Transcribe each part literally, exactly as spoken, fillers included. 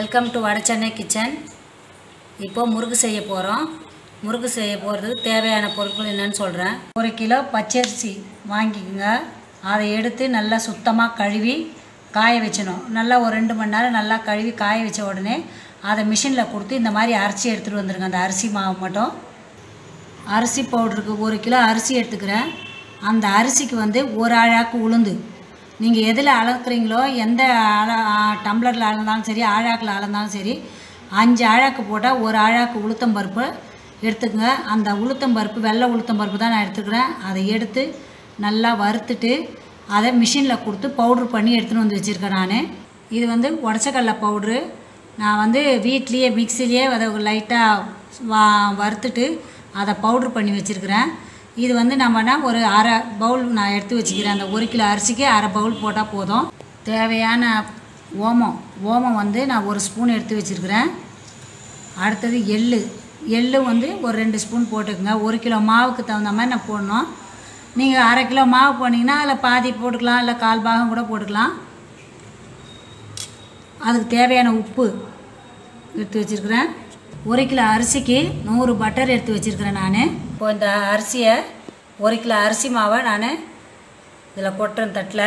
Welcome to Vada Chennai kitchen. இப்போ முறுக்கு செய்ய போகிறோம். முறுக்கு செய்ய போகிறதுக்கு தேவையான பொருட்கள் என்னன்னு சொல்கிறேன். ஒரு கிலோ பச்சரிசி வாங்கிக்கோங்க. அதை எடுத்து நல்லா சுத்தமாக கழுவி காய வச்சணும். நல்லா ஒரு ரெண்டு மணி நேரம் நல்லா கழுவி காய வச்ச உடனே அதை மிஷினில் கொடுத்து இந்த மாதிரி அரிசி எடுத்துகிட்டு வந்துடுங்க. அந்த அரிசி மாவு மட்டும். அரிசி பவுடருக்கு ஒரு கிலோ அரிசி எடுத்துக்கிறேன். அந்த அரிசிக்கு வந்து ஒரு ஆழாக்கு உளுந்து. நீங்கள் எதில் அளக்குறீங்களோ, எந்த அள டம்ளரில் அளந்தாலும் சரி, ஆழாக்கில் அளந்தாலும் சரி, அஞ்சு ஆழாக்கு போட்டால் ஒரு ஆழாக்கு உளுத்தம்பருப்பு எடுத்துக்கங்க. அந்த உளுத்தம்பருப்பு வெள்ளை உளுத்தம்பருப்பு தான் நான் எடுத்துக்கிறேன். அதை எடுத்து நல்லா வறுத்துட்டு அதை மிஷினில் கொடுத்து பவுட்ரு பண்ணி எடுத்துகிட்டு வந்து வச்சுருக்கேன். நான் இது வந்து உடச்சக்கடலை பவுட்ரு. நான் வந்து வீட்லேயே மிக்சிலேயே அதை லைட்டாக வா வறுத்துட்டு அதை பவுட்ரு பண்ணி வச்சுருக்கிறேன். இது வந்து நம்மனா ஒரு அரை பவுல் நான் எடுத்து வச்சுக்கிறேன். அந்த ஒரு கிலோ அரிசிக்கு அரை பவுல் போட்டால் போதும். தேவையான ஓமம் ஓமம் வந்து நான் ஒரு ஸ்பூன் எடுத்து வச்சுருக்கிறேன். அடுத்தது எள்ளு எள்ளு வந்து ஒரு ரெண்டு ஸ்பூன் போட்டுக்கோங்க. ஒரு கிலோ மாவுக்கு தகுந்த மாதிரி நான் போடணும். நீங்கள் அரை கிலோ மாவு போனீங்கன்னா அதில் பாதி போட்டுக்கலாம், இல்லை கால் பாகம் கூட போட்டுக்கலாம். அதுக்கு தேவையான உப்பு எடுத்து வச்சுருக்கிறேன். ஒரு கிலோ அரிசிக்கு நூறு பட்டர் எடுத்து வச்சுருக்கிறேன். நான் இப்போ இந்த அரிசியை ஒரு கிலோ அரிசி மாவை நான் இதில் கொட்டுறேன் தட்டில்.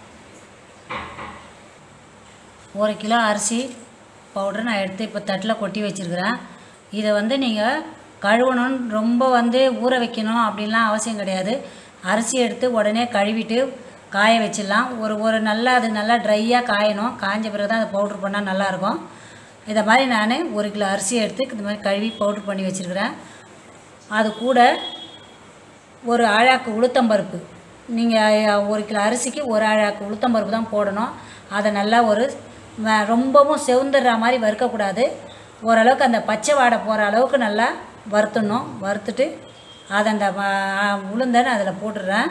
ஒரு கிலோ அரிசி பவுடர் நான் எடுத்து இப்போ தட்டில் கொட்டி வச்சுருக்கிறேன். இதை வந்து நீங்கள் கழுவணும்னு ரொம்ப வந்து ஊற வைக்கணும் அப்படின்லாம் அவசியம் கிடையாது. அரிசி எடுத்து உடனே கழுவிட்டு காய வச்சிடலாம். ஒரு ஒரு நல்லா அது நல்லா ட்ரையாக காயணும். காய்ஞ்ச பிறகு தான் அதை பவுட்ரு பண்ணால் நல்லாயிருக்கும். இதை மாதிரி நான் ஒரு கிலோ அரிசி எடுத்து இந்த மாதிரி கழுவி பவுட்ரு பண்ணி வச்சுருக்கிறேன். அது கூட ஒரு ஆழாக்கு உளுத்தம்பருப்பு. நீங்கள் ஒரு கிலோ அரிசிக்கு ஒரு ஆழாக்கு உளுத்தம்பருப்பு தான் போடணும். அதை நல்லா ஒரு ரொம்பவும் செவுந்துடுற மாதிரி வறுக்கக்கூடாது. ஓரளவுக்கு அந்த பச்சை வாடை போகிற அளவுக்கு நல்லா வறுத்துடணும். வறுத்துட்டு அதை அந்த உளுந்தன்னு அதில் போட்டுடுறேன்.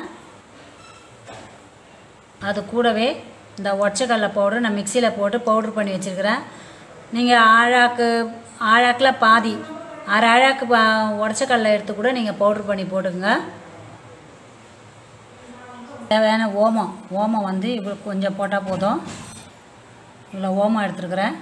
அது கூடவே இந்த ஒற்றைக்கடலை பவுடர் நான் மிக்சியில் போட்டு பவுட்ரு பண்ணி வச்சுருக்கிறேன். நீங்கள் ஆழாக்கு ஆழாக்கில் பாதி அரை ஆழாக்கு பா உடச்சக்கடலை எடுத்து கூட நீங்கள் பவுட்ரு பண்ணி போட்டுங்க. தேவையான ஓமம் ஓமம் வந்து இவ்வளோ கொஞ்சம் போட்டால் போதும். இவ்வளோ ஓமம் எடுத்துருக்குறேன்.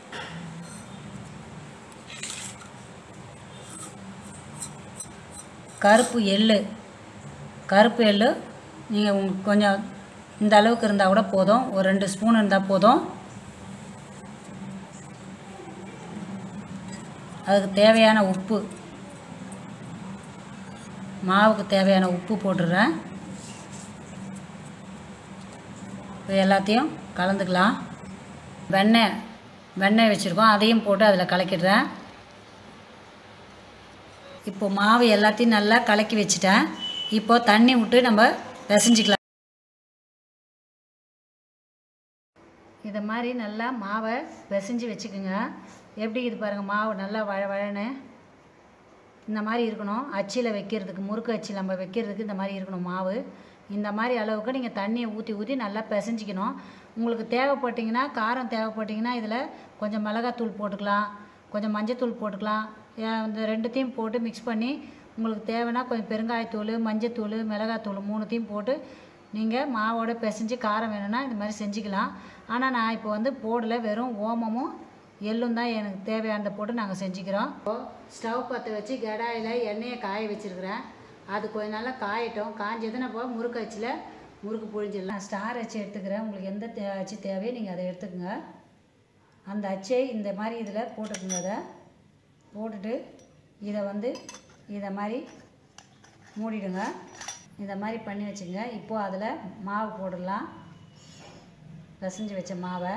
கருப்பு எள்ளு கருப்பு எள்ளு நீங்கள் கொஞ்சம் இந்த அளவுக்கு இருந்தால் கூட போதும். ஒரு ரெண்டு ஸ்பூன் இருந்தால் போதும். அதுக்கு தேவையான உப்பு, மாவுக்கு தேவையான உப்பு போட்டுடுறேன். இது எல்லாத்தையும் கலந்துக்கலாம். வெண்ணெய் வெண்ணெய் வச்சுருக்கோம், அதையும் போட்டு அதில் கலக்கிடுறேன். இப்போ மாவு எல்லாத்தையும் நல்லா கலக்கி வச்சுட்டேன். இப்போ தண்ணி விட்டு நம்ம பிசைஞ்சிக்கலாம். இதை மாதிரி நல்லா மாவை பிசைஞ்சு வச்சுக்கோங்க. எப்படி இது பாருங்கள், மாவு நல்லா வழ வழன்னு இந்த மாதிரி இருக்கணும். அச்சியில் வைக்கிறதுக்கு, முறுக்கு அச்சி நம்ம வைக்கிறதுக்கு இந்த மாதிரி இருக்கணும் மாவு. இந்த மாதிரி அளவுக்கு நீங்கள் தண்ணியை ஊற்றி ஊற்றி நல்லா பிசைஞ்சிக்கணும். உங்களுக்கு தேவைப்பட்டிங்கன்னா, காரம் தேவைப்பட்டிங்கன்னா இதில் கொஞ்சம் மிளகாத்தூள் போட்டுக்கலாம், கொஞ்சம் மஞ்சத்தூள் போட்டுக்கலாம். இந்த ரெண்டுத்தையும் போட்டு மிக்ஸ் பண்ணி உங்களுக்கு தேவைன்னா கொஞ்சம் பெருங்காயத்தூள், மஞ்சத்தூள், மிளகாத்தூள் மூணுத்தையும் போட்டு நீங்கள் மாவோட பிசைஞ்சு காரம் வேணும்னா இந்த மாதிரி செஞ்சுக்கலாம். ஆனால் நான் இப்போ வந்து போடலை, வெறும் ஓமமும் எள்ளும் தான் எனக்கு தேவையானதை போட்டு நாங்கள் செஞ்சுக்கிறோம். இப்போது ஸ்டவ் பற்ற வச்சு கடாயில் எண்ணெயை காய வச்சுருக்கிறேன். அது கொஞ்சம் நல்லா காயட்டும். காஞ்சதுன்னா இப்போ முறுக்கு அச்சில் முறுக்கு புழிஞ்சிடலாம். ஸ்டார் அச்சு எடுத்துக்கிறேன். உங்களுக்கு எந்த தே அச்சு தேவையோ நீங்கள் அதை எடுத்துக்கோங்க. அந்த அச்சை இந்த மாதிரி இதில் போட்டுக்குங்க. அதை போட்டுட்டு இதை வந்து இதை மாதிரி மூடிடுங்க. இதை மாதிரி பண்ணி வச்சுங்க. இப்போது அதில் மாவு போடலாம். பிசைஞ்சு வச்ச மாவை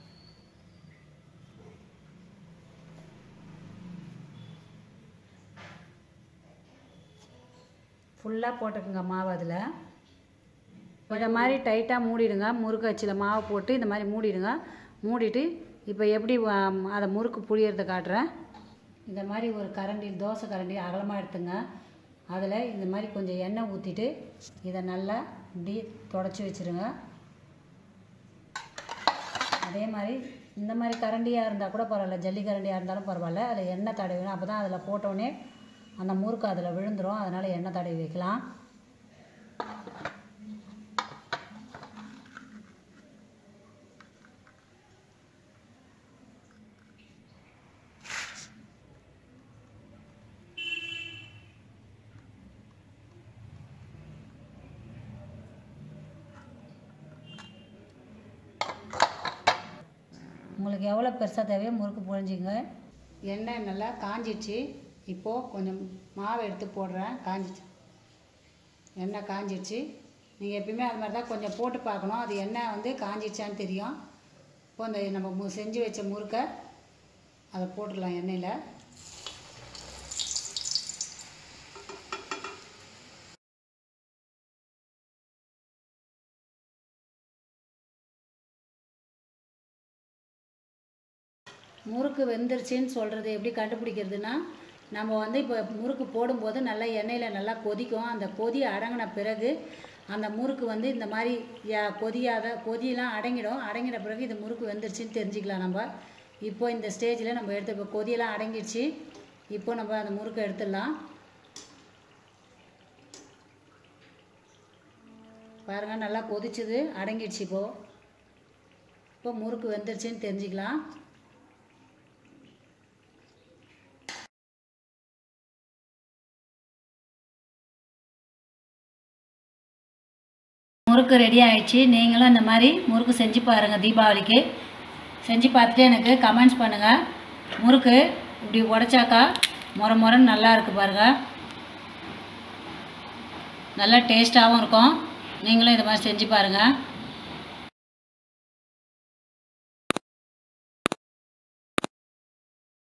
ஃபுல்லாக போட்டுக்குங்க. மாவு அதில் இதை மாதிரி டைட்டாக மூடிடுங்க. முறுக்கு அச்சில் மாவு போட்டு இந்த மாதிரி மூடிடுங்க. மூடிட்டு இப்போ எப்படி அதை முறுக்கு புழியறதை காட்டுறேன். இந்த மாதிரி ஒரு கரண்டி, தோசை கரண்டி அகலமாக எடுத்துங்க. அதில் இந்த மாதிரி கொஞ்சம் எண்ணெய் ஊற்றிட்டு இதை நல்லா இப்படி தொடச்சி வச்சுருங்க. அதே மாதிரி இந்த மாதிரி கரண்டியாக இருந்தால் கூட பரவாயில்ல, ஜல்லி கரண்டியாக இருந்தாலும் பரவாயில்ல. அதில் எண்ணெய் தடவிடும். அப்போ தான் அதில் போட்டோடனே அந்த முறுக்கு அதில் விழுந்துடும். அதனால் எண்ணெய் தடவி வைக்கலாம். உங்களுக்கு எவ்வளோ பெருசாக தேவையோ முறுக்கு புழிஞ்சிங்க. எண்ணெய் நல்லா காஞ்சிடுச்சு. இப்போது கொஞ்சம் மாவு எடுத்து போடுறேன். காஞ்சிச்சு, எண்ணெய் காஞ்சிடுச்சு. நீங்கள் எப்பயுமே அது மாதிரி தான் கொஞ்சம் போட்டு பார்க்கணும், அது எண்ணெய் வந்து காஞ்சிடுச்சான்னு தெரியும். இப்போ இந்த நம்ம செஞ்சு வச்ச முறுக்கை அதை போட்டுடலாம் எண்ணெயில். முறுக்கு வெந்துருச்சின்னு சொல்கிறது எப்படி கண்டுபிடிக்கிறதுனா, நம்ம வந்து இப்போ முறுக்கு போடும்போது நல்லா எண்ணெயில் நல்லா கொதிக்கும். அந்த கொதி அடங்கின பிறகு அந்த முறுக்கு வந்து இந்த மாதிரி கொதியாத கொதியெலாம் அடங்கிடும். அடங்கின பிறகு இது முறுக்கு வெந்துருச்சின்னு தெரிஞ்சுக்கலாம் நம்ம. இப்போ இந்த ஸ்டேஜில் நம்ம எடுத்து, இப்போ கொதியெல்லாம் அடங்கிடுச்சு. இப்போ நம்ம அந்த முறுக்கை எடுத்துடலாம். பாருங்கள், நல்லா கொதிச்சுது, அடங்கிடுச்சு. இப்போது இப்போ முறுக்கு வெந்துருச்சின்னு தெரிஞ்சுக்கலாம். முறுக்கு ரெடி ஆகிடுச்சு. நீங்களும் இந்த மாதிரி முறுக்கு செஞ்சு பாருங்கள். தீபாவளிக்கு செஞ்சு பார்த்துட்டு எனக்கு கமெண்ட்ஸ் பண்ணுங்கள். முறுக்கு இப்படி உடைச்சாக்கா முறை முறைன்னு நல்லா இருக்குது பாருங்கள். நல்லா டேஸ்ட்டாகவும் இருக்கும். நீங்களும் இது மாதிரி செஞ்சு பாருங்கள்.